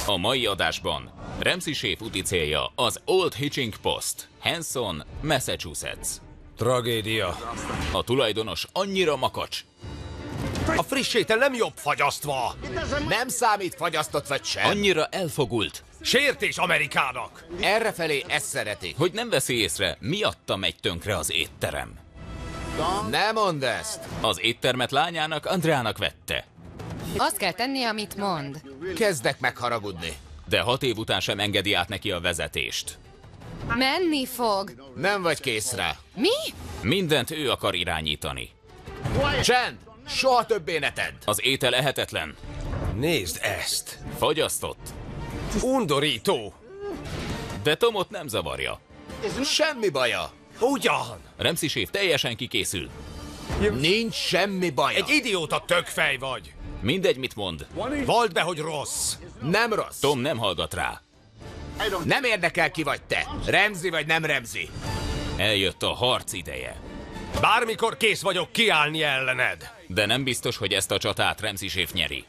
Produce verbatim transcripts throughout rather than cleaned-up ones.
A mai adásban Ramsay séf úti célja az Old Hitching Post, Hanson, Massachusetts. Tragédia. A tulajdonos annyira makacs, A friss étel nem jobb fagyasztva. Nem számít fagyasztott vagy sem. annyira elfogult, Sértés Amerikának. Errefelé ezt szeretik. hogy nem veszi észre, miatta megy tönkre az étterem. Ne mondd ezt. Az éttermet lányának, Andreának vette, Azt kell tenni, amit mond. Kezdek megharagudni. de hat év után sem engedi át neki a vezetést. Menni fog. Nem vagy kész rá. Mi? Mindent ő akar irányítani. Csend! Soha többé ne tedd. Az étel ehetetlen, Nézd ezt. fagyasztott, Undorító. de Tomot nem zavarja. Semmi baja. Ugyan. Ramsay séf teljesen kikészül. Nincs semmi baja. Egy idióta tökfej vagy. Mindegy, mit mond. Vald be, hogy rossz. Nem rossz. Tom nem hallgat rá. Nem érdekel, ki vagy te. Ramsay vagy nem Ramsay. Eljött a harc ideje. Bármikor kész vagyok kiállni ellened. De nem biztos, hogy ezt a csatát Ramsay séf nyeri.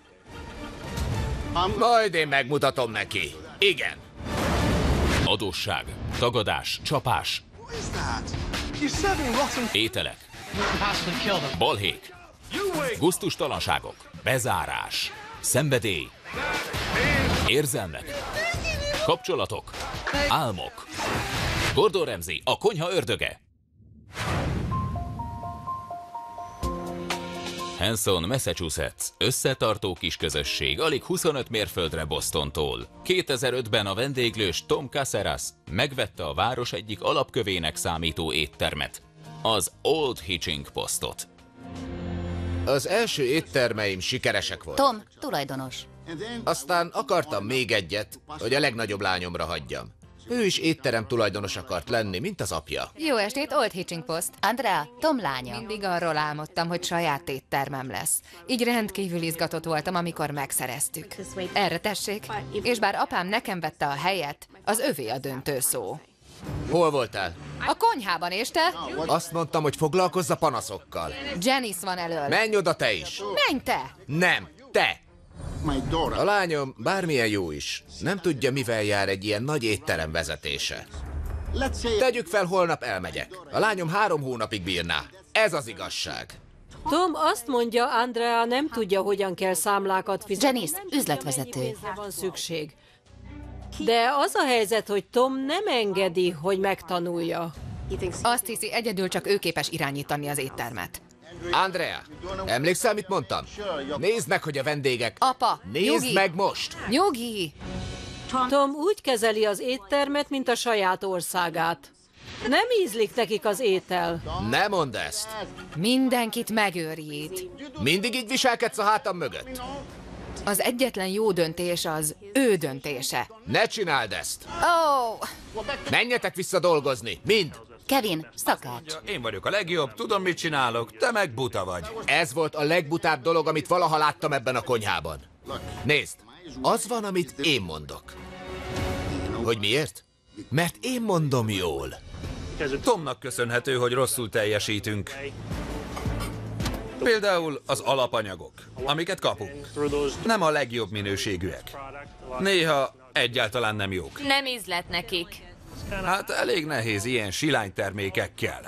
Majd én megmutatom neki. Igen. Adósság, tagadás, csapás, ételek, balhék, gusztustalanságok, bezárás, szenvedély, érzelmek, kapcsolatok, álmok. Gordon Ramsay, a konyha ördöge. Hanson, Massachusetts, összetartó kis közösség, alig huszonöt mérföldre Bostontól. kétezer-ötben a vendéglős Tom Caceres megvette a város egyik alapkövének számító éttermet, az Old Hitching Postot. Az első éttermeim sikeresek voltak. Tom, tulajdonos. Aztán akartam még egyet, hogy a legnagyobb lányomra hagyjam. Ő is étterem tulajdonos akart lenni, mint az apja. Jó estét, Old Hitching Post. Andrea, Tom lánya. Mindig arról álmodtam, hogy saját éttermem lesz. Így rendkívül izgatott voltam, amikor megszereztük. Erre tessék. És bár apám nekem vette a helyet, az övé a döntő szó. Hol voltál? A konyhában, és te? Azt mondtam, hogy foglalkozz a panaszokkal. Janice van elől. Menj oda te is. Menj te! Nem, te! A lányom bármilyen jó is, nem tudja, mivel jár egy ilyen nagy étterem vezetése. Tegyük fel, holnap elmegyek. A lányom három hónapig bírná. Ez az igazság. Tom azt mondja, Andrea nem tudja, hogyan kell számlákat fizetni. Janice, üzletvezető. Pénzre van szükség. De az a helyzet, hogy Tom nem engedi, hogy megtanulja. Azt hiszi, egyedül csak ő képes irányítani az éttermet. Andrea, emlékszel, mit mondtam? Nézd meg, hogy a vendégek... Apa, Nézd nyugi. meg most! Nyugi! Tom úgy kezeli az éttermet, mint a saját országát. Nem ízlik nekik az étel. Ne mondd ezt! Mindenkit megőrít. Mindig így viselkedsz a hátam mögött? Az egyetlen jó döntés az ő döntése. Ne csináld ezt! Ó, oh, Menjetek vissza dolgozni, mind! Kevin, szakács. Én vagyok a legjobb, tudom, mit csinálok, te meg buta vagy. Ez volt a legbutább dolog, amit valaha láttam ebben a konyhában. Nézd, az van, amit én mondok. Hogy miért? Mert én mondom jól. Tomnak köszönhető, hogy rosszul teljesítünk. Például az alapanyagok, amiket kapunk. Nem a legjobb minőségűek. Néha egyáltalán nem jók. Nem ízlet nekik. Hát elég nehéz ilyen silánytermékekkel.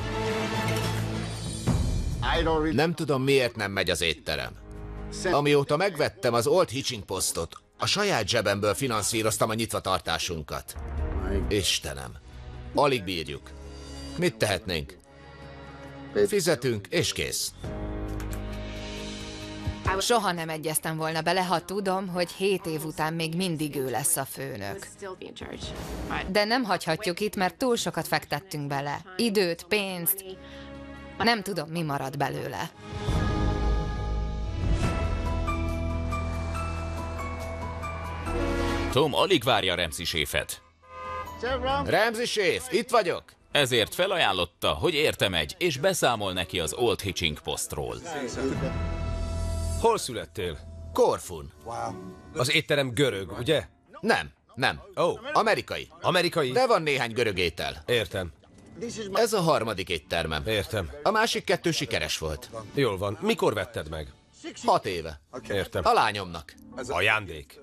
Nem tudom, miért nem megy az étterem. Amióta megvettem az Old Hitching Postot, a saját zsebemből finanszíroztam a nyitvatartásunkat. Istenem, alig bírjuk. Mit tehetnénk? Fizetünk, és kész. soha nem egyeztem volna bele, ha tudom, hogy hét év után még mindig ő lesz a főnök. De nem hagyhatjuk itt, mert túl sokat fektettünk bele. Időt, pénzt. Nem tudom, mi marad belőle. Tom alig várja Ramsay séfet. Ramsay séf, itt vagyok! Ezért felajánlotta, hogy érte megy, és beszámol neki az Old Hitching Postról. Hol születtél? Korfun. Az étterem görög, ugye? Nem, nem. Ó, oh, Amerikai. amerikai? De van néhány görög étel. Értem, Ez a harmadik éttermem. értem. A másik kettő sikeres volt. Jól van. Mikor vetted meg? Hat éve. Értem. A lányomnak. Ajándék.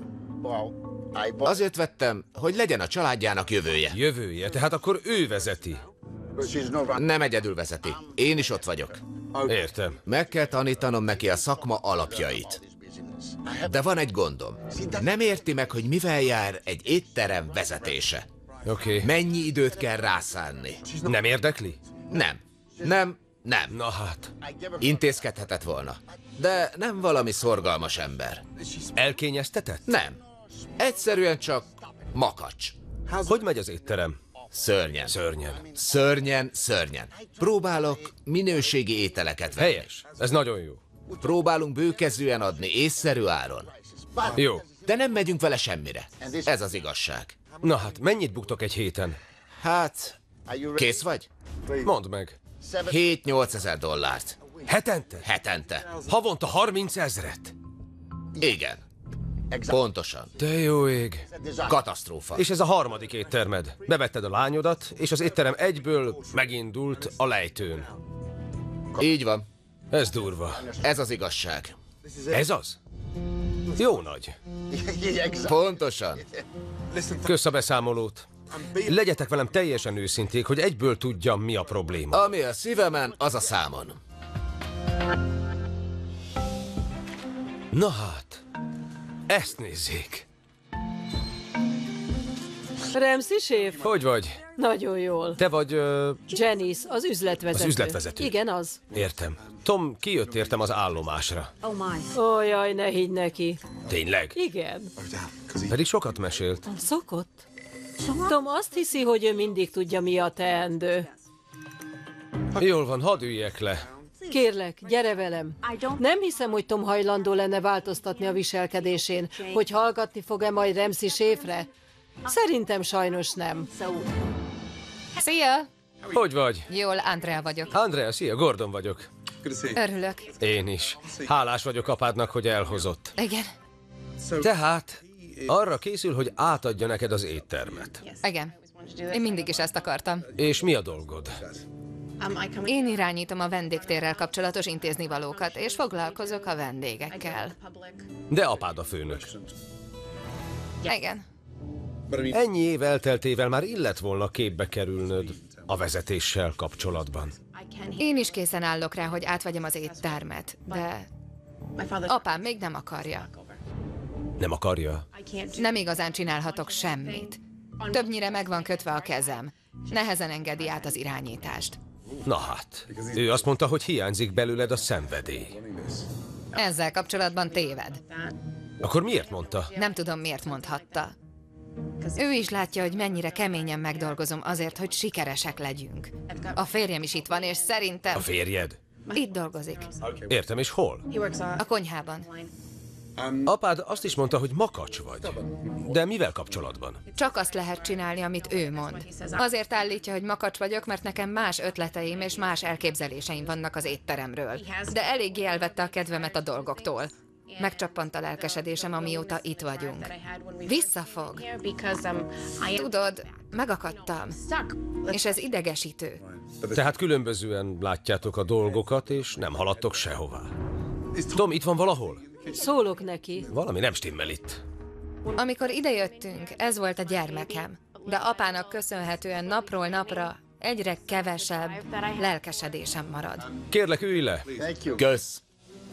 Azért vettem, hogy legyen a családjának jövője. Jövője, tehát akkor ő vezeti. Nem egyedül vezeti. Én is ott vagyok. Értem. Meg kell tanítanom neki a szakma alapjait. De van egy gondom. Nem érti meg, hogy mivel jár egy étterem vezetése. Oké. Okay. Mennyi időt kell rászánni. Nem érdekli? Nem. Nem. Nem. Na hát. Intézkedhetett volna. De nem valami szorgalmas ember. Elkényeztetett? Nem. Egyszerűen csak makacs. Hogy megy az étterem? Szörnyen. Szörnyen. Szörnyen, szörnyen. Próbálok minőségi ételeket venni. Helyes. Ez nagyon jó. Próbálunk bőkezűen adni, észszerű áron. Jó. De nem megyünk vele semmire. Ez az igazság. Na hát, mennyit buktok egy héten? Hát, kész vagy? Mondd meg. hét-nyolc ezer dollárt. Hetente? Hetente. Havonta harminc ezret? Igen. Pontosan. De jó ég. Katasztrófa. És ez a harmadik éttermed. Bevetted a lányodat, és az étterem egyből megindult a lejtőn. Így van. Ez durva. Ez az igazság. Ez az? Jó nagy. Pontosan. Kösz a beszámolót. Legyetek velem teljesen őszinték, hogy egyből tudjam, mi a probléma. Ami a szívemen, az a számon. Na hát, ezt nézzék. Ramsay séf? Hogy vagy? Nagyon jól. Te vagy... Uh... Janice, az üzletvezető. Az üzletvezető. Igen, az. Értem. Tom, kijött értem az állomásra. Ó, jaj, ne higgy neki. Tényleg? Igen. Pedig sokat mesélt. Szokott. Tom azt hiszi, hogy ő mindig tudja, mi a teendő. Jól van, hadd üljek le. Kérlek, gyere velem. Nem hiszem, hogy Tom hajlandó lenne változtatni a viselkedésén, hogy hallgatni fog-e majd Ramsay séfre. Szerintem sajnos nem. Szia! Hogy vagy? Jól, Andrea vagyok. Andrea, szia, Gordon vagyok. Örülök. Én is. Hálás vagyok apádnak, hogy elhozott. Igen. Tehát arra készül, hogy átadja neked az éttermet. Igen. Én mindig is ezt akartam. És mi a dolgod? Én irányítom a vendégtérrel kapcsolatos intéznivalókat, és foglalkozok a vendégekkel. De apád a főnök. Igen. Ennyi év elteltével már illett volna képbe kerülnöd a vezetéssel kapcsolatban. Én is készen állok rá, hogy átvegyem az éttermet, de apám még nem akarja. Nem akarja? Nem igazán csinálhatok semmit. Többnyire meg van kötve a kezem. Nehezen engedi át az irányítást. Na hát, ő azt mondta, hogy hiányzik belőled a szenvedély. Ezzel kapcsolatban téved. Akkor miért mondta? Nem tudom, miért mondhatta. Ő is látja, hogy mennyire keményen megdolgozom azért, hogy sikeresek legyünk. A férjem is itt van, és szerintem... A férjed? Itt dolgozik. Értem, és hol? A konyhában. Apád azt is mondta, hogy makacs vagy. De mivel kapcsolatban? Csak azt lehet csinálni, amit ő mond. Azért állítja, hogy makacs vagyok, mert nekem más ötleteim és más elképzeléseim vannak az étteremről. De eléggé elvette a kedvemet a dolgoktól. Megcsappant a lelkesedésem, amióta itt vagyunk. Visszafog. Tudod, megakadtam. És ez idegesítő. Tehát különbözően látjátok a dolgokat, és nem haladtok sehová. Tom, itt van valahol? Szólok neki. Valami nem stimmel itt. Amikor idejöttünk, ez volt a gyermekem. De apának köszönhetően napról napra egyre kevesebb lelkesedésem marad. Kérlek, ülj le! Kösz.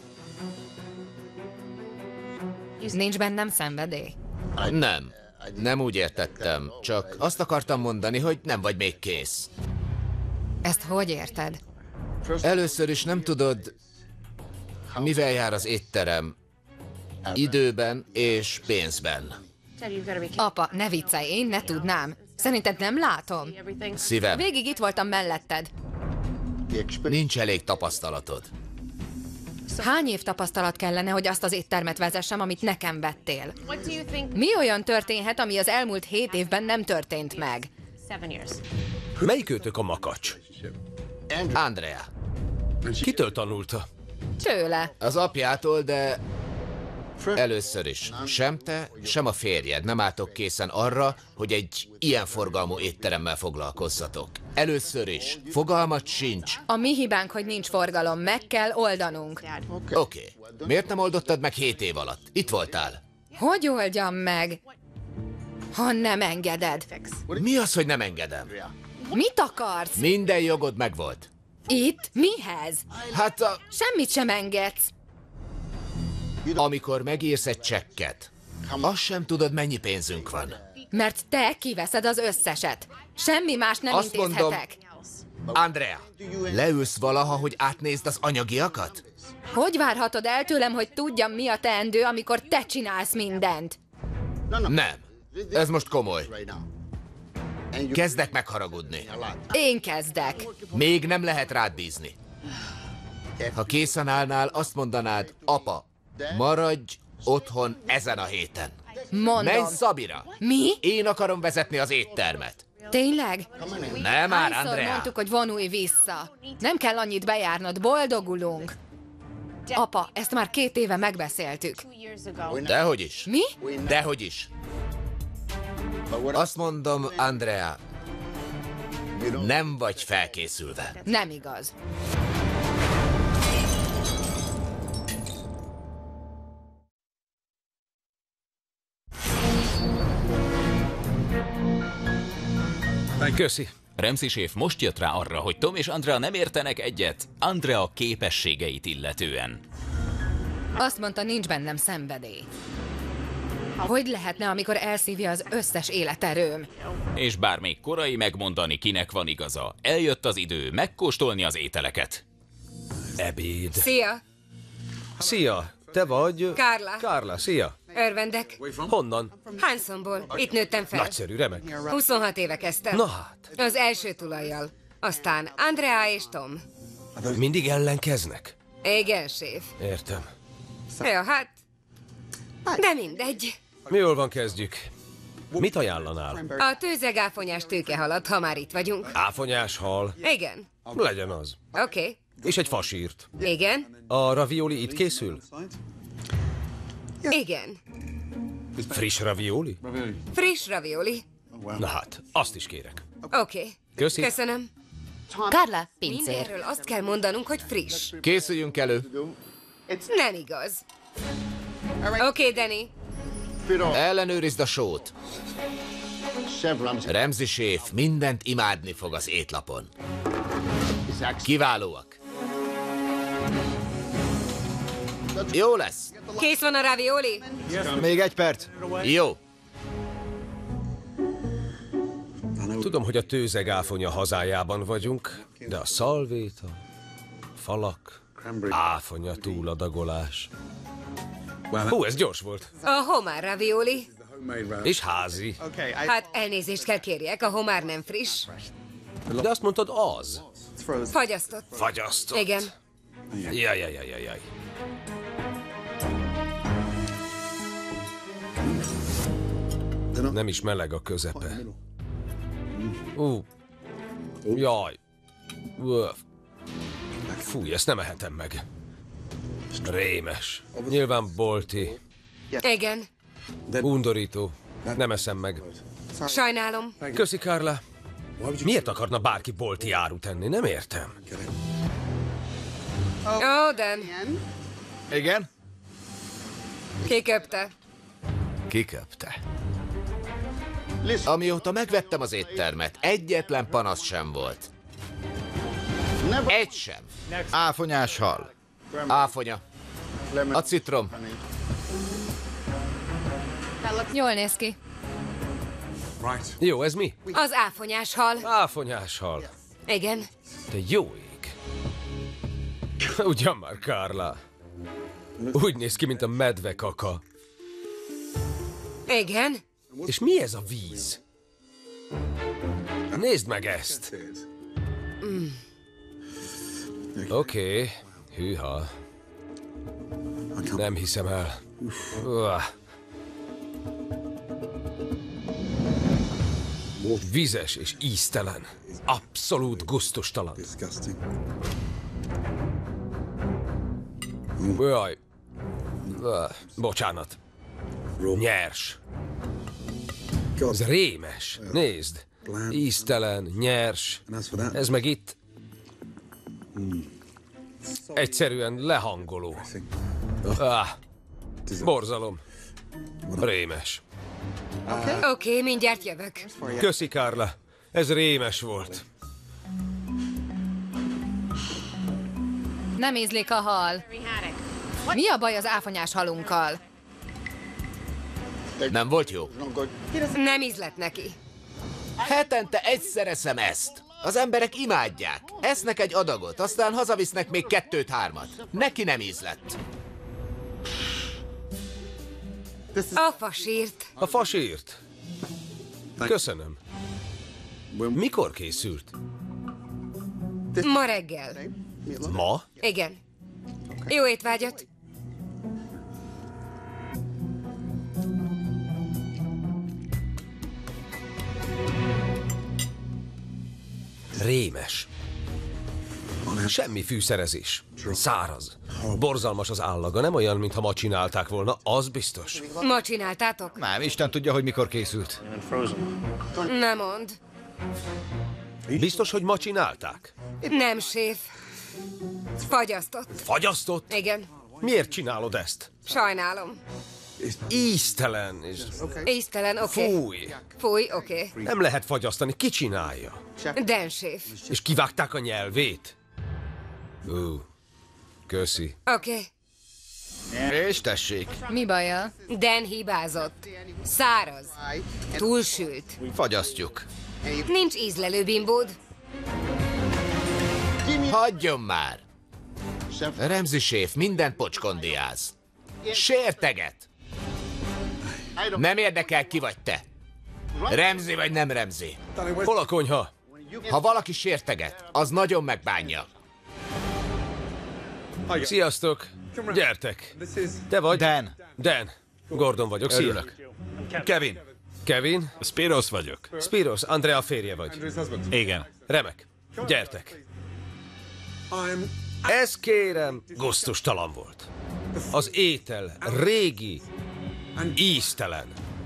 Nincs bennem szenvedély? Nem. Nem úgy értettem. Csak azt akartam mondani, hogy nem vagy még kész. Ezt hogy érted? Először is nem tudod, mivel jár az étterem időben és pénzben. Apa, ne viccelj, én ne tudnám. Szerinted nem látom? Szívem, Végig itt voltam melletted. nincs elég tapasztalatod. Hány év tapasztalat kellene, hogy azt az éttermet vezessem, amit nekem vettél? Mi olyan történhet, ami az elmúlt hét évben nem történt meg? Melyik őtök a makacs? Andrea. Kitől tanulta? Tőle. Az apjától, de Először is, sem te, sem a férjed nem álltok készen arra, hogy egy ilyen forgalmú étteremmel foglalkozzatok. Először is, fogalmat sincs. A mi hibánk, hogy nincs forgalom, meg kell oldanunk. Oké, okay. Miért nem oldottad meg hét év alatt? Itt voltál. Hogy oldjam meg, ha nem engeded? Mi az, hogy nem engedem? Mit akarsz? Minden jogod megvolt. Itt? Mihez? Hát a... Semmit sem engedsz. Amikor megírsz egy csekket, azt sem tudod, mennyi pénzünk van. Mert te kiveszed az összeset. Semmi más nem Azt intézhetek. mondom, Andrea, leülsz valaha, hogy átnézd az anyagiakat? Hogy várhatod el tőlem, hogy tudjam, mi a teendő, amikor te csinálsz mindent? Nem. Ez most komoly. Kezdek megharagudni. Én kezdek. Még nem lehet rád bízni. Ha készen állnál, azt mondanád, apa, maradj otthon ezen a héten. Mondom. Menj Szabira. Mi? Én akarom vezetni az éttermet. Tényleg? Nem már, Hányszor Andrea. mondtuk, hogy vonulj vissza? Nem kell annyit bejárnod, boldogulunk. Apa, ezt már két éve megbeszéltük. Dehogy is. Mi? Dehogy is. Azt mondom, Andrea, nem vagy felkészülve. Nem igaz. Köszi. Ramsay séf most jött rá arra, hogy Tom és Andrea nem értenek egyet Andrea képességeit illetően. Azt mondta, nincs bennem szenvedély. Hogy lehetne, amikor elszívja az összes életerőm? És bár még korai megmondani, kinek van igaza, eljött az idő megkóstolni az ételeket. Ebéd. Szia! Szia, te vagy... Carla. Carla, szia. Örvendek. Honnan? Hansonból. Itt nőttem fel. Nagyszerű, remek. huszonhat éve kezdtem. Na hát. Az első tulajjal. Aztán Andrea és Tom. Mindig ellenkeznek? Igen, séf. Értem. Ja, hát... De mindegy. Jól van, kezdjük. Mit ajánlanál? A tőzegáfonyás tőkehalat, ha már itt vagyunk. Áfonyás hal. Igen. Legyen az. Oké. Okay. És egy fasírt. Igen. A ravioli itt készül? Igen. Friss ravioli? Friss ravioli. Na hát, azt is kérek. Oké. Okay. Köszi. Köszönöm. Carla, pincér. Mindenről azt kell mondanunk, hogy friss. Készüljünk elő. Nem igaz. Oké, okay, Danny. Ellenőrizd a sót. Ramsay séf mindent imádni fog az étlapon. Kiválóak. Jó lesz. Kész van a ravioli? Még egy perc. Jó. Tudom, hogy a tőzegáfonya hazájában vagyunk, de a szalvéta, falak, áfonya túladagolás. Hú, ez gyors volt. A homár ravioli. És házi. Hát elnézést kell kérjek, a homár nem friss. De azt mondtad, az. Fagyasztott. Fagyasztott. Igen. Jaj, jaj, jaj, jaj, jaj. Nem is meleg a közepe. Ú. Jaj. Uf. Fúj, ezt nem ehetem meg. Rémes. Nyilván bolti. Igen. Undorító. Nem eszem meg. Sajnálom. Köszi, Carla. Miért akarna bárki bolti árut enni? Nem értem. Ó, Dan. Igen? Kiköpte. Kiköpte. Amióta megvettem az éttermet, egyetlen panasz sem volt. Egy sem. Áfonyás hal. Áfonya. A citrom. Jól néz ki. Jó, ez mi? Az áfonyás hal. Áfonyás hal. Igen. Te jó ég. Ugyan már, Carla. Úgy néz ki, mint a medve kaka. Igen. És mi ez a víz? Nézd meg ezt! Mm. Oké, okay. Hűha. Nem hiszem el. Uah. Vizes és íztelen. Abszolút gusztustalan. Jaj. Uh, bocsánat. Nyers. Ez rémes. Nézd. Íztelen, nyers. Ez meg itt... Egyszerűen lehangoló. Ah, borzalom. Rémes. Oké, okay, mindjárt jövök. Köszi, Carla. Ez rémes volt. Nem ízlik a hal. Mi a baj az áfonyás halunkkal? Nem volt jó? Nem ízlett neki. Hetente egyszer eszem ezt. Az emberek imádják. Esznek egy adagot, aztán hazavisznek még kettőt-hármat. Neki nem ízlett. A fasírt. A fasírt. Köszönöm. Mikor készült? Ma reggel. Ma? Igen. Jó étvágyat. Rémes. Semmi fűszerezés. Száraz. Borzalmas az állaga, nem olyan, mintha ma csinálták volna, az biztos. Ma csináltátok? Nem, Isten tudja, hogy mikor készült. Nem mondd. Biztos, hogy ma csinálták? Nem, séf. Fagyasztott. Fagyasztott? Igen. Miért csinálod ezt? Sajnálom. Íztelen és... Íztelen, oké. Okay. Fúj. Fúj, oké. Okay. Nem lehet fagyasztani, ki csinálja? Dan séf. És kivágták a nyelvét? Ú, köszi. Oké. Okay. És tessék. Mi baja? Dan hibázott. Száraz. Túlsült. Fagyasztjuk. Nincs ízlelő bimbód. Hagyjon már! Ramsay séf mindent pocskondiáz. Sérteget! Nem érdekel, ki vagy te. Ramsay vagy nem Ramsay. Hol a konyha? Ha valaki sérteget, az nagyon megbánja. Sziasztok! Gyertek! Te vagy? Dan. Dan. Gordon vagyok, szia. Örülök. Kevin. Kevin? Spiros vagyok. Spiros, Andrea férje vagy. Igen. Remek. Gyertek. Ez kérem, gusztustalan volt. Az étel régi, íztelen.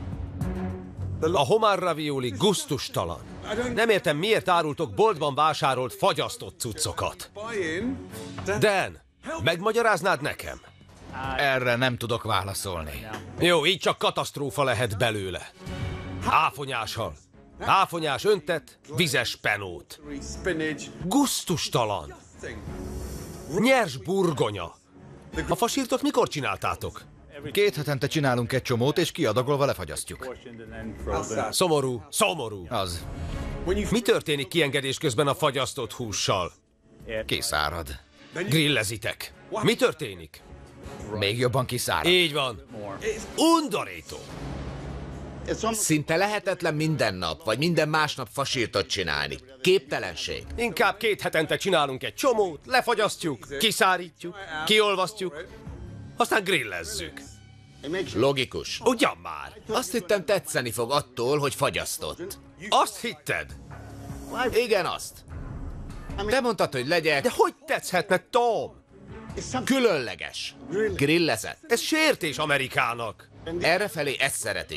A homár ravioli gusztustalan. Nem értem, miért árultok boltban vásárolt fagyasztott cuccokat. Dan, megmagyaráznád nekem? Erre nem tudok válaszolni. Jó, így csak katasztrófa lehet belőle. Áfonyás hal. Áfonyás öntet, vizes penót. Gusztustalan. Nyers burgonya. A fasírtot mikor csináltátok? Két hetente csinálunk egy csomót, és kiadagolva lefagyasztjuk. Szomorú, szomorú. Az. Mi történik kiengedés közben a fagyasztott hússal? Kiszárad. Grillezitek. Mi történik? Még jobban kiszárad. Így van. Undorító. Szinte lehetetlen minden nap, vagy minden másnap fasírtot csinálni. Képtelenség. Inkább két hetente csinálunk egy csomót, lefagyasztjuk, kiszárítjuk, kiolvasztjuk, aztán grillezzük. Logikus. Ugyan már. Azt hittem, tetszeni fog attól, hogy fagyasztott. Azt hitted? Igen, azt. Te mondtad, hogy legyek... De hogy tetszhetne, Tom? Különleges. Grillezett. Ez sértés Amerikának. Errefelé ezt szeretik.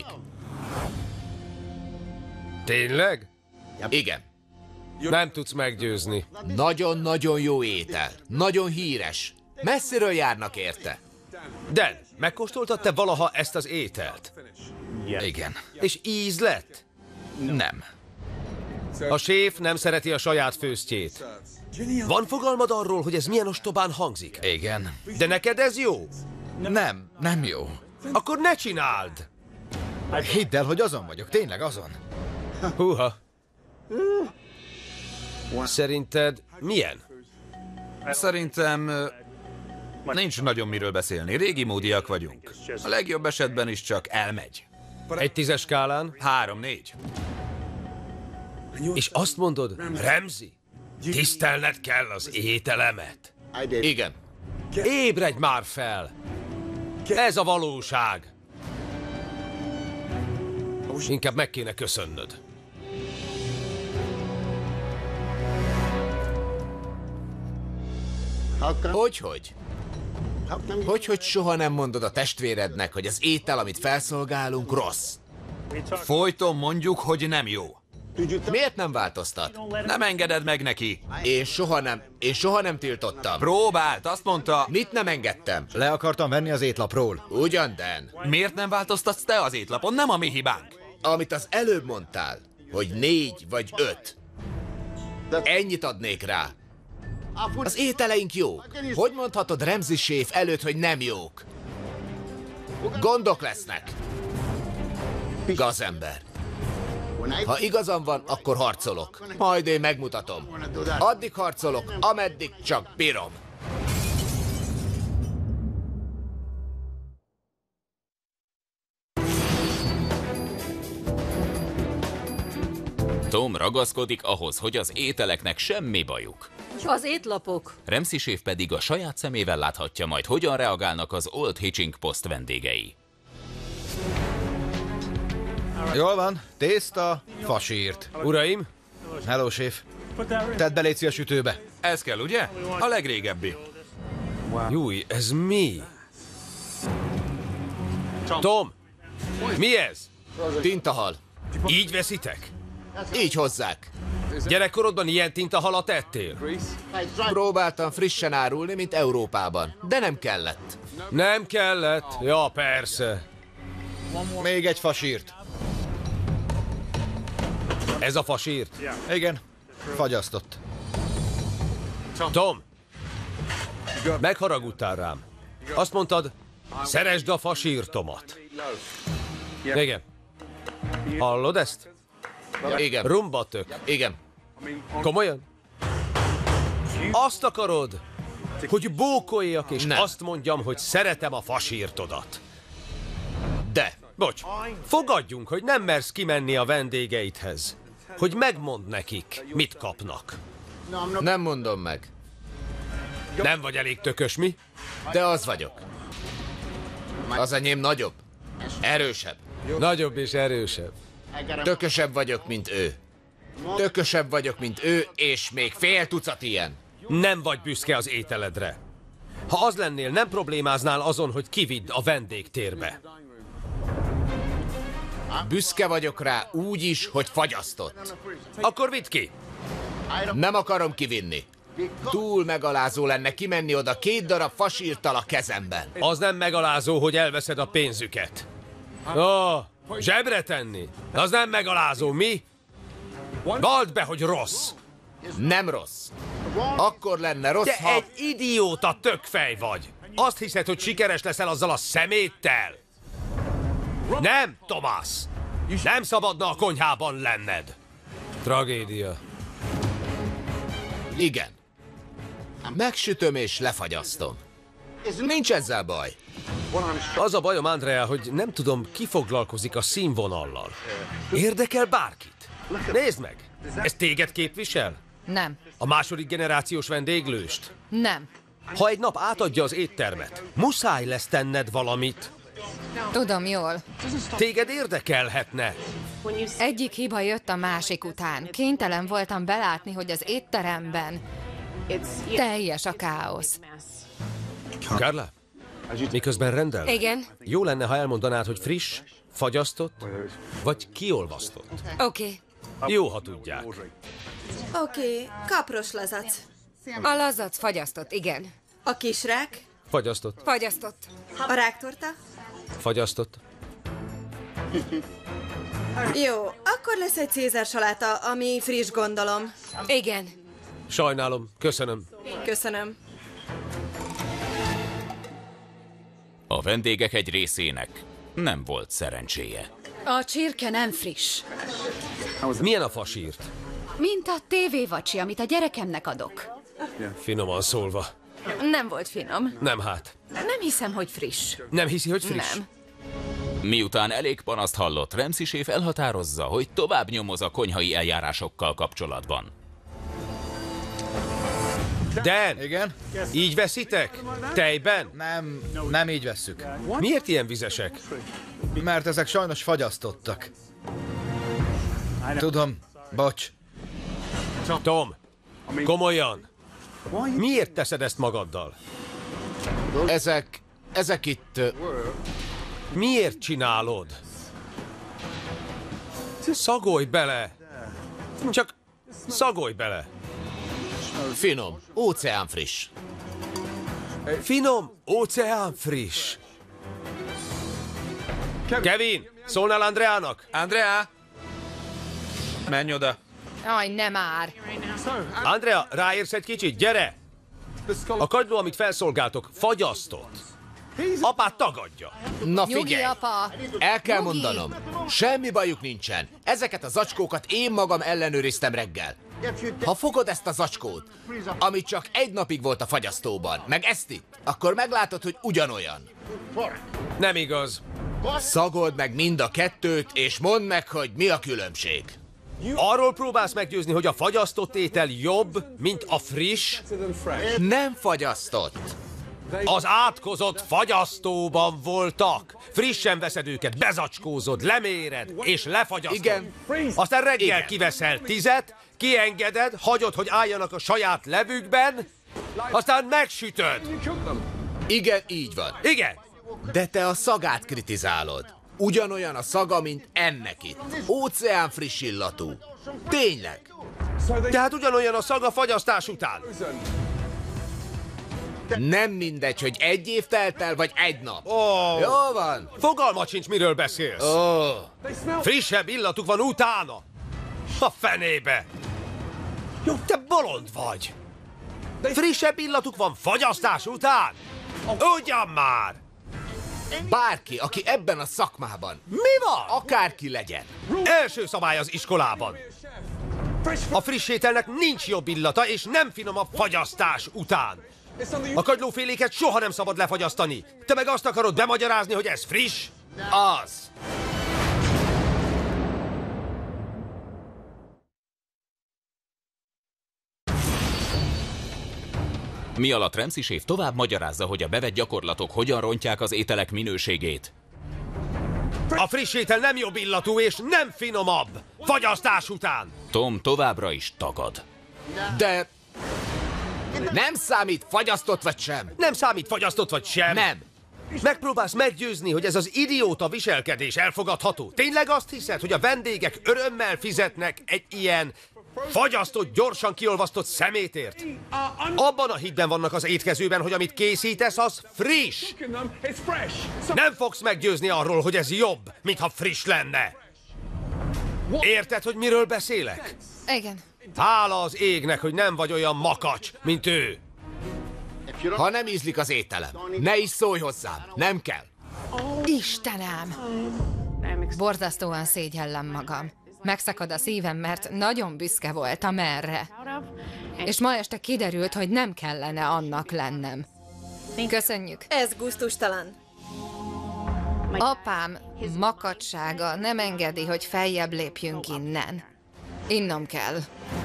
Tényleg? Igen. Nem tudsz meggyőzni. Nagyon-nagyon jó étel. Nagyon híres. Messziről járnak érte. Dan, megkóstoltad te valaha ezt az ételt? Igen. És íz lett? Nem. A séf nem szereti a saját főztjét. Van fogalmad arról, hogy ez milyen ostobán hangzik? Igen. De neked ez jó? Nem, nem jó. Akkor ne csináld! Hidd el, hogy azon vagyok, tényleg azon. Húha. Szerinted milyen? Szerintem ö, nincs nagyon miről beszélni. Régi módiak vagyunk. A legjobb esetben is csak elmegy. Egy tízes skálán? Három-négy. És azt mondod, Ramsay, tisztelned kell az ételemet. Igen. Ébredj már fel! Ez a valóság. Inkább meg kéne köszönnöd. Hogy, hogy? Hogy, hogy soha nem mondod a testvérednek, hogy az étel, amit felszolgálunk, rossz? Folyton mondjuk, hogy nem jó. Miért nem változtat? Nem engeded meg neki. Én soha nem, én soha nem tiltottam. Próbált, azt mondta... Mit nem engedtem? Le akartam venni az étlapról. Ugyan, Dan. Miért nem változtatsz te az étlapon? Nem a mi hibánk. Amit az előbb mondtál, hogy négy vagy öt. Ennyit adnék rá. Az ételeink jók. Hogy mondhatod Ramsay séf előtt, hogy nem jók? Gondok lesznek. Gazember. Ha igazam van, akkor harcolok. Majd én megmutatom. Addig harcolok, ameddig csak bírom. Tom ragaszkodik ahhoz, hogy az ételeknek semmi bajuk. Az étlapok. Ramsay séf pedig a saját szemével láthatja majd, hogyan reagálnak az Old Hitching Post vendégei. Jól van, tészta, fasírt. Uraim, Hello, séf. Tedd be, légy a sütőbe. Ez kell, ugye? A legrégebbi. Júj, ez mi? Tom, mi ez? Tintahal. Így veszitek? Így hozzák. Gyerekkorodban ilyen tintahalat ettél? Próbáltam frissen árulni, mint Európában, de nem kellett. Nem kellett? Ja, persze. Még egy fasírt. Ez a fasírt? Igen, fagyasztott. Tom, megharagudtál rám. Azt mondtad, szeresd a fasírtomat. Igen. Hallod ezt? Igen. Rumbatök. Igen. Komolyan? Azt akarod, hogy bókoljak és Nem. azt mondjam, hogy szeretem a fasírtodat. De. Bocs, fogadjunk, hogy nem mersz kimenni a vendégeidhez. Hogy megmondd nekik, mit kapnak. Nem mondom meg. Nem vagy elég tökös, mi? De az vagyok. Az enyém nagyobb. Erősebb. Nagyobb és erősebb. Tökösebb vagyok, mint ő. Tökösebb vagyok, mint ő, és még fél tucat ilyen. Nem vagy büszke az ételedre. Ha az lennél, nem problémáznál azon, hogy kividd a vendégtérbe. Büszke vagyok rá úgy is, hogy fagyasztott. Akkor vidd ki! Nem akarom kivinni. Túl megalázó lenne kimenni oda két darab fasírttal a kezemben. Az nem megalázó, hogy elveszed a pénzüket. Ó, zsebre tenni? Az nem megalázó, mi? Vald be, hogy rossz. Nem rossz. Akkor lenne rossz, Te ha... egy idióta tökfej vagy. Azt hiszed, hogy sikeres leszel azzal a szeméttel? Nem, Thomas! Nem szabadna a konyhában lenned. Tragédia. Igen. Megsütöm és lefagyasztom. Nincs ezzel baj. Az a bajom, Andrea, hogy nem tudom, ki foglalkozik a színvonallal. Érdekel bárkit? Nézd meg! Ez téged képvisel? Nem. A második generációs vendéglőst? Nem. Ha egy nap átadja az éttermet, muszáj lesz tenned valamit. Tudom jól. Téged érdekelhetne. Egyik hiba jött a másik után. Kénytelen voltam belátni, hogy az étteremben teljes a káosz. Carla, miközben rendel? Igen. Jó lenne, ha elmondanád, hogy friss, fagyasztott, vagy kiolvasztott. Oké. Okay. Jó, ha tudják. Oké, okay. Kapros lazac. A lazac fagyasztott, igen. A kisrák? Fagyasztott. Fagyasztott. A ráktorta? Fagyasztott. Jó, akkor lesz egy cézár saláta, ami friss, gondolom. Igen. Sajnálom, köszönöm. Köszönöm. A vendégek egy részének nem volt szerencséje. A csirke nem friss. Milyen a fasírt? Mint a tévévacsi, amit a gyerekemnek adok. Finoman szólva. Nem volt finom. Nem hát. Nem hiszem, hogy friss. Nem hiszi, hogy friss? Nem. Miután elég panaszt hallott, Ramsay séf elhatározza, hogy tovább nyomoz a konyhai eljárásokkal kapcsolatban. Dan! Igen? Így veszitek? Tejben? Nem, nem így vesszük. Miért ilyen vizesek? Mert ezek sajnos fagyasztottak. Tudom, bocs. Tom, komolyan. Miért teszed ezt magaddal? Ezek... ezek itt... Miért csinálod? Szagolj bele! Csak szagolj bele! Finom, óceán friss. Finom, óceán friss. Kevin, szólnál Andreának? Andrea! Menj oda! Aj, nem már! Andrea, ráérsz egy kicsit, gyere! A kagyló, amit felszolgáltok, fagyasztott. Apát tagadja. Na Nyugi, figyelj! apa! El kell Nyugi! mondanom, semmi bajuk nincsen. Ezeket a zacskókat én magam ellenőriztem reggel. Ha fogod ezt a zacskót, ami csak egy napig volt a fagyasztóban, meg ezt itt, akkor meglátod, hogy ugyanolyan. Nem igaz. Szagold meg mind a kettőt, és mondd meg, hogy mi a különbség. Arról próbálsz meggyőzni, hogy a fagyasztott étel jobb, mint a friss? Nem fagyasztott. Az átkozott fagyasztóban voltak. Frissen veszed őket, bezacskózod, leméred, és lefagyasztod. Igen. Aztán reggel Igen. kiveszel tizet, kiengeded, hagyod, hogy álljanak a saját levükben, aztán megsütöd. Igen, így van. Igen. De te a szagát kritizálod. Ugyanolyan a szaga, mint ennek itt. Óceán friss illatú. Tényleg. Tehát ugyanolyan a szaga fagyasztás után. Nem mindegy, hogy egy év telt el, vagy egy nap. Ó, Jó van. fogalmat sincs, miről beszélsz. Ó, Frissebb illatuk van utána. A fenébe. Te bolond vagy. Frissebb illatuk van fagyasztás után? Ugyan már. bárki, aki ebben a szakmában, Mi van? akárki legyen. Első szabály az iskolában. A friss ételnek nincs jobb illata, és nem finom a fagyasztás után. A kagylóféléket soha nem szabad lefagyasztani. Te meg azt akarod bemagyarázni, hogy ez friss? Az. Mi alatt Ramsay séf tovább magyarázza, hogy a bevett gyakorlatok hogyan rontják az ételek minőségét. A friss étel nem jobb illatú, és nem finomabb. Fagyasztás után. Tom továbbra is tagad. De... nem számít, fagyasztott vagy sem. Nem számít fagyasztott vagy sem. Nem. Megpróbálsz meggyőzni, hogy ez az idióta viselkedés elfogadható. Tényleg azt hiszed, hogy a vendégek örömmel fizetnek egy ilyen fagyasztott, gyorsan kiolvasztott szemétért? Abban a hitben vannak az étkezőben, hogy amit készítesz, az friss. Nem fogsz meggyőzni arról, hogy ez jobb, mintha friss lenne. Érted, hogy miről beszélek? Igen. Hála az égnek, hogy nem vagy olyan makacs, mint ő. Ha nem ízlik az ételem, ne is szólj hozzám, nem kell. Istenem! Borzasztóan szégyellem magam. Megszakad a szívem, mert nagyon büszke voltam erre. És ma este kiderült, hogy nem kellene annak lennem. Köszönjük. Ez gusztustalan. Apám makacsága nem engedi, hogy feljebb lépjünk innen. Innom kell.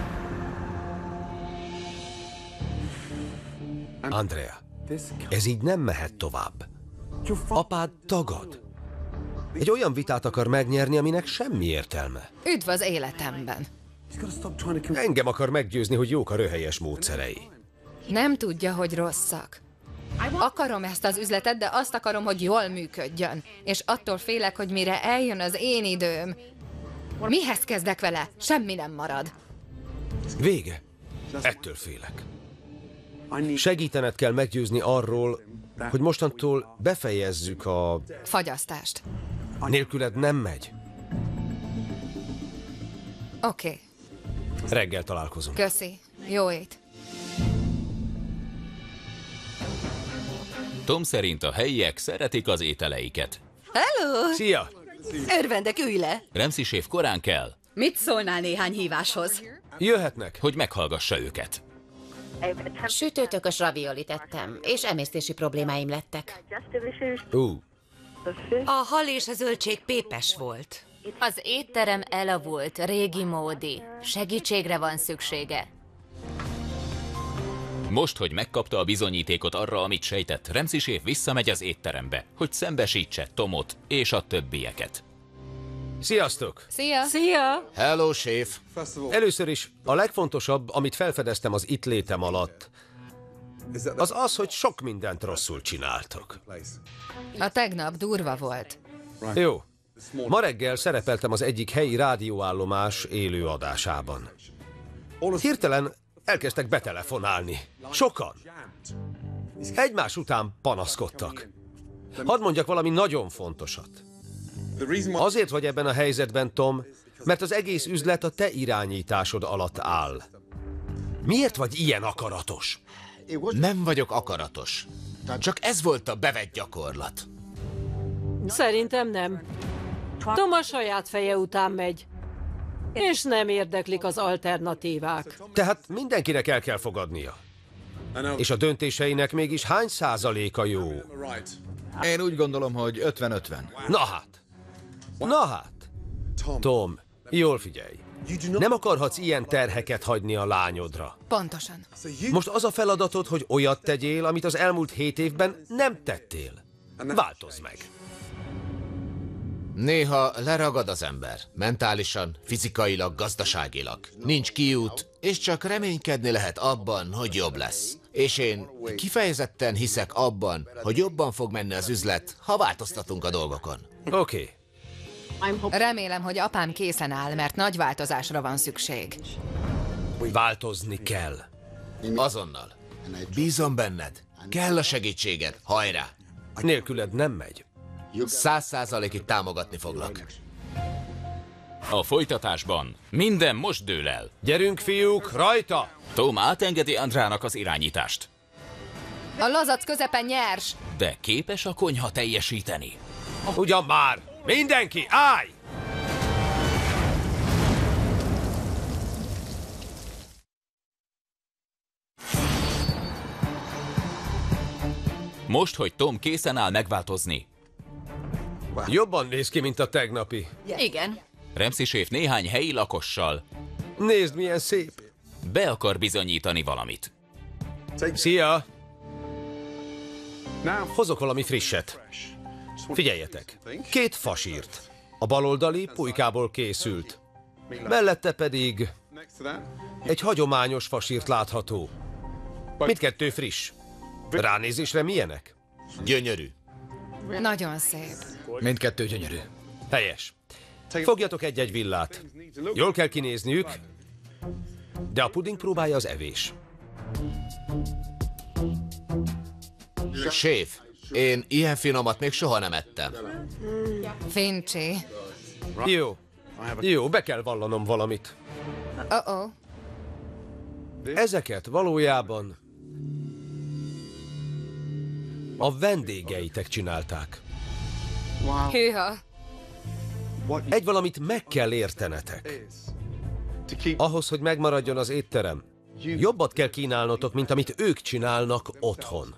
Andrea, ez így nem mehet tovább. Apád tagad. Egy olyan vitát akar megnyerni, aminek semmi értelme. Üdv az életemben. Engem akar meggyőzni, hogy jók a röhelyes módszerei. Nem tudja, hogy rosszak. Akarom ezt az üzletet, de azt akarom, hogy jól működjön. És attól félek, hogy mire eljön az én időm, mihez kezdek vele? Semmi nem marad. Vége. Ettől félek. Segítened kell meggyőzni arról, hogy mostantól befejezzük a... Fagyasztást. Nélküled nem megy. Oké. Okay. Reggel találkozunk. Köszi. Jó ét. Tom szerint a helyiek szeretik az ételeiket. Hello! Szia! Örvendek, ülj le! Ramsay séf korán kell, Mit szólnál néhány híváshoz? Jöhetnek. hogy meghallgassa őket. Sütőtökös raviolit ettem, és emésztési problémáim lettek. Ú, A hal és a zöldség pépes volt. Az étterem elavult, régi módi. Segítségre van szüksége. Most, hogy megkapta a bizonyítékot arra, amit sejtett, Ramsay séf visszamegy az étterembe, hogy szembesítse Tomot és a többieket. sziasztok! Szia! Szia! Hello, séf. Először is a legfontosabb, amit felfedeztem az itt létem alatt, Az az, hogy sok mindent rosszul csináltok. A tegnap durva volt. Jó. Ma reggel szerepeltem az egyik helyi rádióállomás élő adásában. Hirtelen elkezdtek betelefonálni. Sokan. Egymás után panaszkodtak. Hadd mondjak valami nagyon fontosat. Azért vagy ebben a helyzetben, Tom, mert az egész üzlet a te irányításod alatt áll. Miért vagy ilyen akaratos? Nem vagyok akaratos. Csak ez volt a bevett gyakorlat. Szerintem nem. Tom a saját feje után megy. És nem érdeklik az alternatívák. Tehát mindenkinek el kell fogadnia. És a döntéseinek mégis hány százaléka jó? Én úgy gondolom, hogy ötven-ötven. Na hát. Na hát. Tom, jól figyelj. Nem akarhatsz ilyen terheket hagyni a lányodra. Pontosan. Most az a feladatod, hogy olyat tegyél, amit az elmúlt hét évben nem tettél. Változz meg. Néha leragad az ember. Mentálisan, fizikailag, gazdaságilag. Nincs kiút, és csak reménykedni lehet abban, hogy jobb lesz. És én kifejezetten hiszek abban, hogy jobban fog menni az üzlet, ha változtatunk a dolgokon. Oké. Okay. Remélem, hogy apám készen áll, mert nagy változásra van szükség. Változni kell. Azonnal. Bízom benned. Kell a segítséged. Hajrá! Nélküled nem megy. Száz százalékig támogatni foglak. A folytatásban minden most dől el. Gyerünk, fiúk, rajta! Tom átengedi Andrának az irányítást. A lazac közepen nyers! De képes a konyha teljesíteni. Ugyan már! Mindenki, állj! Most, hogy Tom készen áll megváltozni. Jobban néz ki, mint a tegnapi. Igen. Ramsay séf néhány helyi lakossal Nézd, milyen szép. be akar bizonyítani valamit. Szia! Hozok valami frisset. Figyeljetek, két fasírt. A baloldali pulykából készült. Mellette pedig egy hagyományos fasírt látható. Mindkettő friss. Ránézésre milyenek? Gyönyörű. Nagyon szép. Mindkettő gyönyörű. Helyes. Fogjatok egy-egy villát. Jól kell kinézniük, de a puding próbálja az evés. Séf, én ilyen finomat még soha nem ettem. Fincsi. Jó. Jó, be kell vallanom valamit. Oh-oh. Ezeket valójában a vendégeitek csinálták. Hűha. Egy valamit meg kell értenetek. Ahhoz, hogy megmaradjon az étterem, jobbat kell kínálnotok, mint amit ők csinálnak otthon.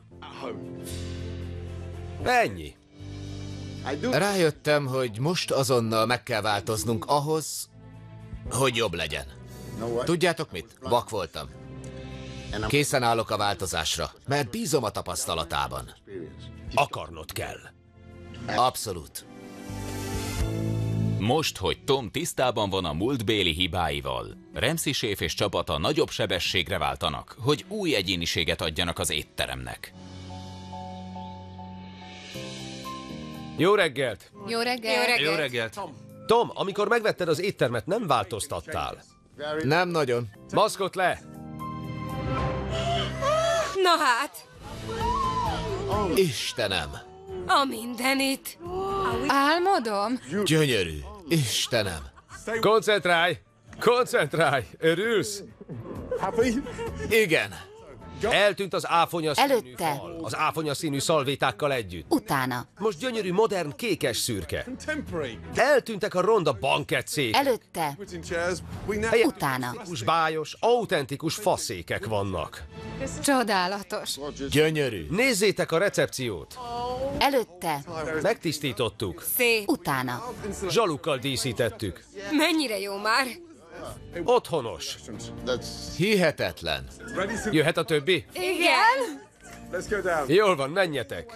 Ennyi. Rájöttem, hogy most azonnal meg kell változnunk ahhoz, hogy jobb legyen. Tudjátok mit? Vak voltam. Készen állok a változásra, mert bízom a tapasztalatában. Akarnod kell. Abszolút. Most, hogy Tom tisztában van a múltbéli hibáival, Ramsay séf és csapata nagyobb sebességre váltanak, hogy új egyéniséget adjanak az étteremnek. Jó reggelt! Jó reggelt! Jó reggelt! Jó reggelt! Tom, amikor megvetted az éttermet, nem változtattál. Nem nagyon. Maszkot le! Na hát, Istenem! a mindenit. Álmodom? Gyönyörű! Istenem! Koncentrálj! Koncentrálj! Örülsz? Igen. Eltűnt az áfonya színű Előtte. fal, az áfonya színű szalvétákkal együtt. Utána. Most gyönyörű, modern, kékes szürke. Eltűntek a ronda bankettszékek. Előtte. Utána. Autentikus, bájos, autentikus faszékek vannak. Csodálatos. Gyönyörű. Nézzétek a recepciót. Előtte. Megtisztítottuk. Szép. Utána. Zsalukkal díszítettük. Mennyire jó már? Otthonos. Hihetetlen. Jöhet a többi? Igen. Jól van, menjetek.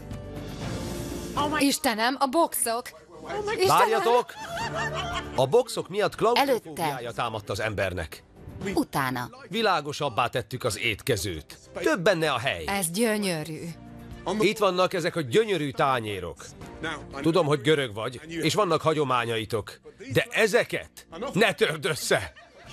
Istenem, a boxok. Istenem. Várjatok! A boxok miatt Előtte. klaustrofóbiája támadt az embernek. Utána. Világosabbá tettük az étkezőt. Több benne a hely. Ez gyönyörű. Itt vannak ezek a gyönyörű tányérok. Tudom, hogy görög vagy, és vannak hagyományaitok. De ezeket ne törd össze!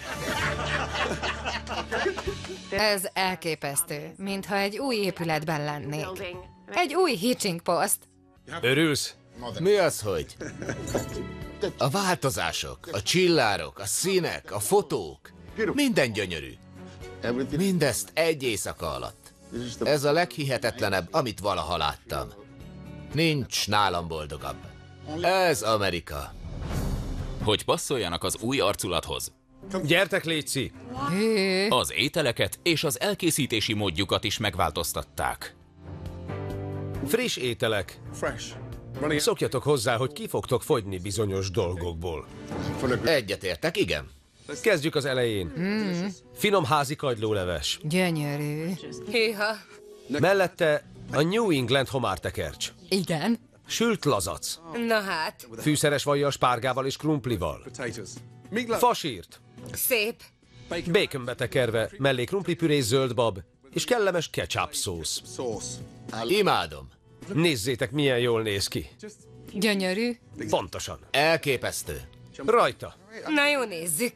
Ez elképesztő, mintha egy új épületben lennék. Egy új hitching post. Örülsz? Mi az, hogy? A változások, a csillárok, a színek, a fotók, minden gyönyörű. Mindezt egy éjszaka alatt. Ez a leghihetetlenebb, amit valaha láttam. Nincs nálam boldogabb. Ez Amerika. Hogy passzoljanak az új arculathoz. Gyertek, létszi! Az ételeket és az elkészítési módjukat is megváltoztatták. Friss ételek. Szokjatok hozzá, hogy ki fogtok fogyni bizonyos dolgokból. Egyetértek, igen. Kezdjük az elején. Mm. Finom házi kagylóleves. Gyönyörű. Hűha. Mellette a New England homártekercs. Igen. Sült lazac. Na hát. Fűszeres vajjal, spárgával és krumplival. Fasírt. Szép. Baconbe tekerve, mellé krumplipüré, zöldbab és kellemes ketchup szósz. Imádom. Nézzétek, milyen jól néz ki. Gyönyörű. Pontosan. Elképesztő. Rajta. Na jó, nézzük.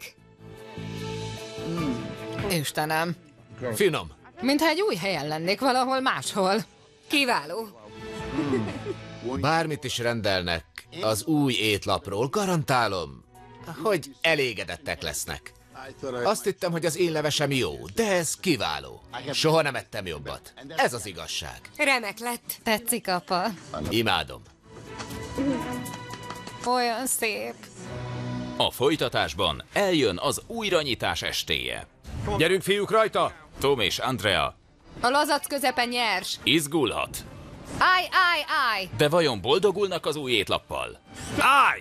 Istenem. Finom. Mintha egy új helyen lennék valahol máshol. Kiváló. Bármit is rendelnek az új étlapról, garantálom, hogy elégedettek lesznek. Azt hittem, hogy az én levesem jó, de ez kiváló. Soha nem ettem jobbat. Ez az igazság. Remek lett. Tetszik, apa? Imádom. Olyan szép. A folytatásban eljön az újranyitás estéje. Gyerünk, fiúk, rajta! Tom és Andrea A lazac közepe nyers. izgulhat. Állj, állj, állj! De vajon boldogulnak az új étlappal? Állj!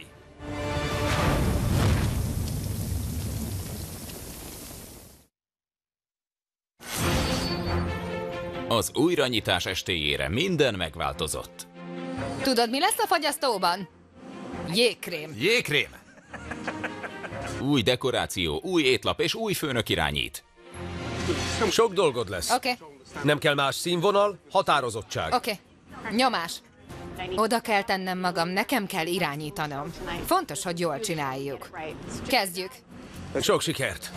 Az újranyitás estéjére minden megváltozott. Tudod, mi lesz a fagyasztóban? Jégkrém. Jégkrém? Új dekoráció, új étlap és új főnök irányít. Sok dolgod lesz. Oké, okay. Nem kell más színvonal, határozottság. oké. Okay. Nyomás. Oda kell tennem magam, nekem kell irányítanom. Fontos, hogy jól csináljuk. Kezdjük. Sok sikert.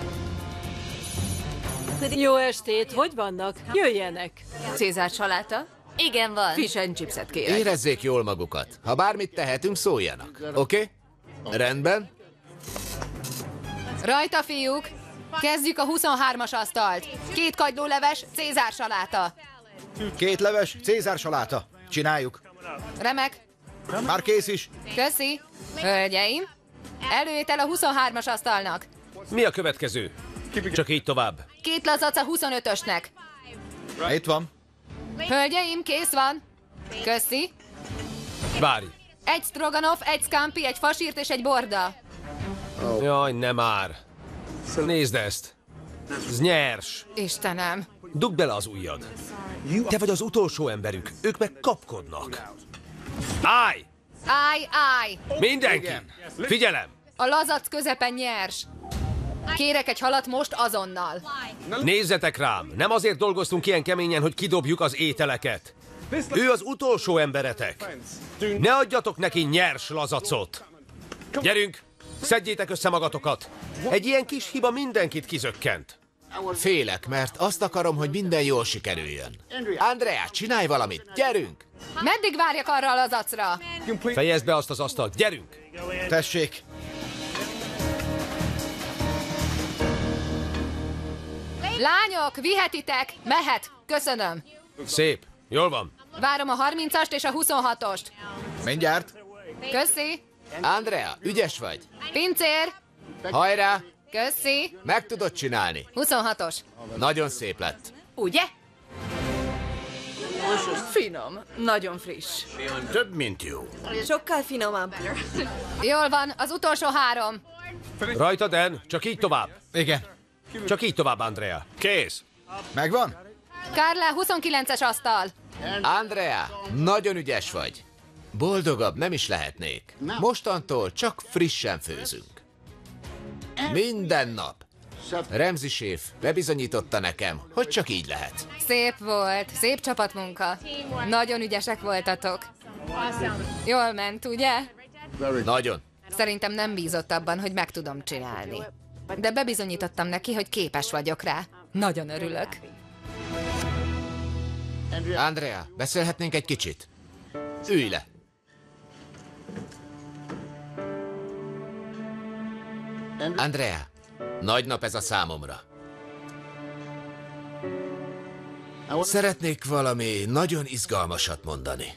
Jó estét, hogy vannak? Jöjjenek. Cézár saláta? Igen, van. Fish and chipset kérek. Érezzék jól magukat. Ha bármit tehetünk, szóljanak. Oké? Okay? Rendben? Rajta, fiúk! Kezdjük a huszonhármas asztalt. Két kagylóleves, Cézár saláta. Két leves, Cézár saláta. Csináljuk. Remek. Már kész is. Köszi. Hölgyeim, előétel a huszonhármas asztalnak. Mi a következő? Csak így tovább. Két lazac a huszonötösnek. Itt van. Hölgyeim, kész van. Köszi. Várj. Egy stroganoff, egy scampi, egy fasírt és egy borda. Jaj, ne már. Nézd ezt. Ez nyers. Istenem. Dugd bele az ujjad. Te vagy az utolsó emberük, ők meg kapkodnak. Állj! Állj, állj! Mindenki! Figyelem! A lazac közepen nyers. Kérek egy halat most azonnal. Nézzetek rám! Nem azért dolgoztunk ilyen keményen, hogy kidobjuk az ételeket. Ő az utolsó emberetek. Ne adjatok neki nyers lazacot. Gyerünk! Szedjétek össze magatokat. Egy ilyen kis hiba mindenkit kizökkent. Félek, mert azt akarom, hogy minden jól sikerüljön. Andrea, csinálj valamit! Gyerünk! Meddig várjak arra a lazacra? Fejezd be azt az asztalt, gyerünk! Tessék. Lányok, vihetitek! Mehet! Köszönöm. Szép, jól van. Várom a harmincast és a huszonhatost. Mindjárt. Köszi. Andrea, ügyes vagy. Pincér. Hajrá! Köszi. Meg tudod csinálni. huszonhatos. Nagyon szép lett. Ugye? Finom. Nagyon friss. Több, mint jó. Sokkal finomabb. Jól van, az utolsó három. Rajta, Dan, csak így tovább. Igen. Csak így tovább, Andrea. Kész. Megvan? Kárle, huszonkilences asztal. Andrea, nagyon ügyes vagy. Boldogabb nem is lehetnék. Mostantól csak frissen főzünk. Minden nap. Ramsay séf bebizonyította nekem, hogy csak így lehet. Szép volt, szép csapatmunka. Nagyon ügyesek voltatok. Jól ment, ugye? Nagyon. Szerintem nem bízott abban, hogy meg tudom csinálni. De bebizonyítottam neki, hogy képes vagyok rá. Nagyon örülök. Andrea, beszélhetnénk egy kicsit? Ülj le. Andrea, nagy nap ez a számomra. Szeretnék valami nagyon izgalmasat mondani.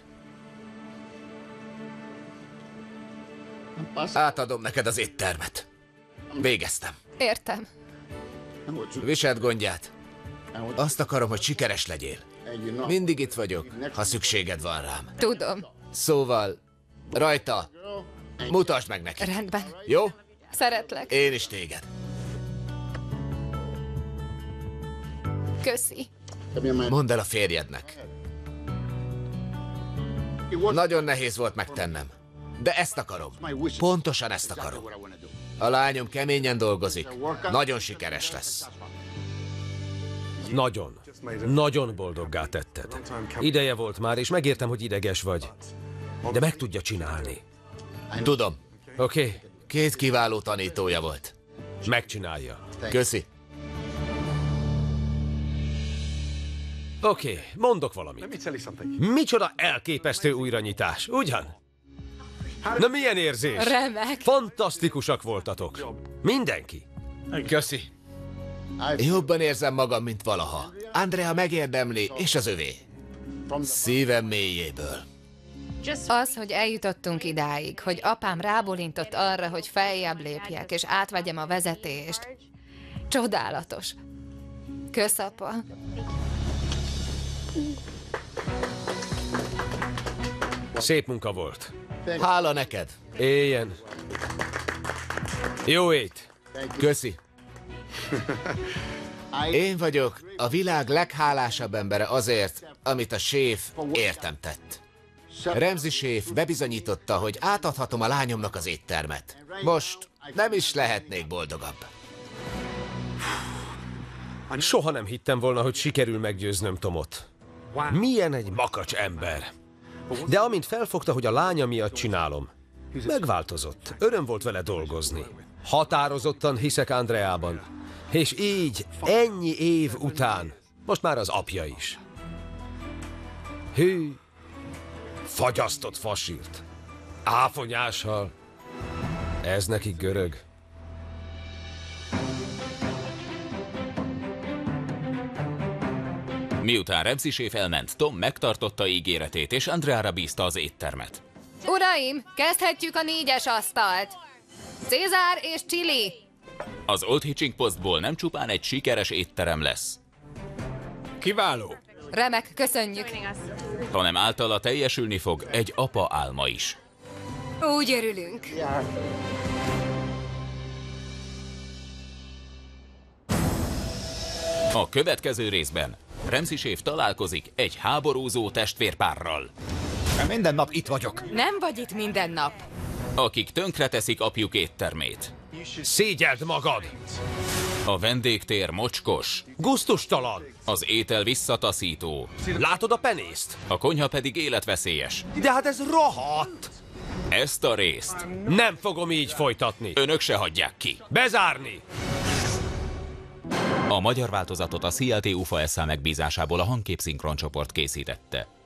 Átadom neked az éttermet. Végeztem. Értem. Viseld gondját. Azt akarom, hogy sikeres legyél. Mindig itt vagyok, ha szükséged van rám. Tudom. Szóval, rajta, mutasd meg neki. Rendben. Jó? Szeretlek. Én is téged. Köszi. Mondd el a férjednek. Nagyon nehéz volt megtennem, de ezt akarom. Pontosan ezt akarom. A lányom keményen dolgozik. Nagyon sikeres lesz. Nagyon, nagyon boldoggá tetted. Ideje volt már, és megértem, hogy ideges vagy. De meg tudja csinálni. Tudom. Oké? Okay. Két kiváló tanítója volt. Megcsinálja. Köszi. Oké, okay, mondok valamit. Micsoda elképesztő újranyitás, ugyan? Na milyen érzés? Remek. Fantasztikusak voltatok. Mindenki. Köszi. Jobban érzem magam, mint valaha. Andrea megérdemli, és az övé. Szívem mélyéből. Az, hogy eljutottunk idáig, hogy apám rábólintott arra, hogy feljebb lépjek, és átvegyem a vezetést. Csodálatos. Kösz, apa. Szép munka volt. Hála neked. Éljen. Jó ét. Köszi. Én vagyok a világ leghálásabb embere azért, amit a séf értem tett. Ramsay séf bebizonyította, hogy átadhatom a lányomnak az éttermet. Most nem is lehetnék boldogabb. Soha nem hittem volna, hogy sikerül meggyőznöm Tomot. Milyen egy makacs ember. De amint felfogta, hogy a lánya miatt csinálom, megváltozott. Öröm volt vele dolgozni. Határozottan hiszek Andreában. És így, ennyi év után, most már az apja is. Hű, fagyasztott fasírt. Áfonyással. Ez nekik görög. Miután Ramsay séf elment, Tom megtartotta ígéretét, és Andreára bízta az éttermet. Uraim, kezdhetjük a négyes asztalt. Cézár és Chili. Az Old Hitching Postból nem csupán egy sikeres étterem lesz. Kiváló. Remek, köszönjük. Hanem általa teljesülni fog egy apa álma is. Úgy örülünk. A következő részben Ramsay séf találkozik egy háborúzó testvérpárral. Minden nap itt vagyok. Nem vagy itt minden nap. Akik tönkreteszik apjuk éttermét. Szégyeld magad! A vendégtér mocskos. Gusztustalan. Az étel visszataszító. Látod a penészt? A konyha pedig életveszélyes. De hát ez rohadt! Ezt a részt nem fogom így folytatni. Önök se hagyják ki. Bezárni! A magyar változatot a cé el té u ef á es á megbízásából a Hangkép Szinkroncsoport készítette.